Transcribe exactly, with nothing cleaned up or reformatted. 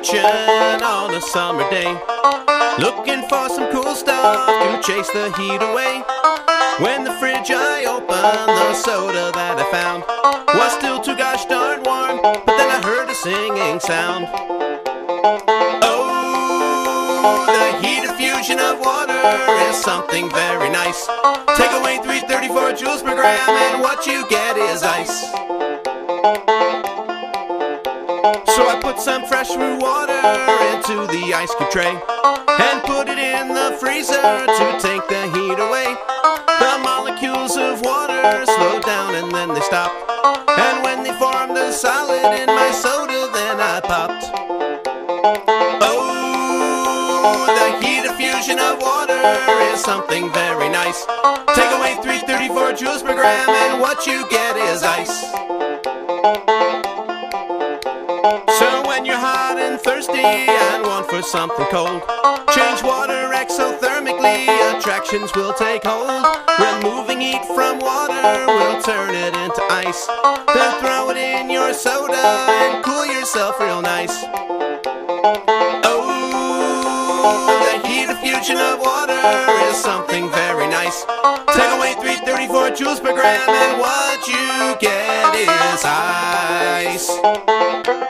kitchen on a summer day, looking for some cool stuff to chase the heat away. When the fridge I opened, the soda that I found was still too gosh darn warm, but then I heard a singing sound. Oh, the heat diffusion of water is something very nice. Take away three hundred thirty-four joules per gram and what you get is ice. So I put some fresh root water into the ice cube tray and put it in the freezer to take the heat away. The molecules of water slow down and then they stop, and when they formed a solid in my soda, then I popped. Oh, the heat diffusion of water is something very nice. Take away three hundred thirty-four joules per gram and what you get is ice. So when you're hot and thirsty and want for something cold, change water exothermically, attractions will take hold. Removing heat from water will turn it into ice. Then throw it in your soda and cool yourself real nice. Oh, the heat diffusion of water is something very nice. Take away three hundred thirty-four joules per gram and what you get is ice.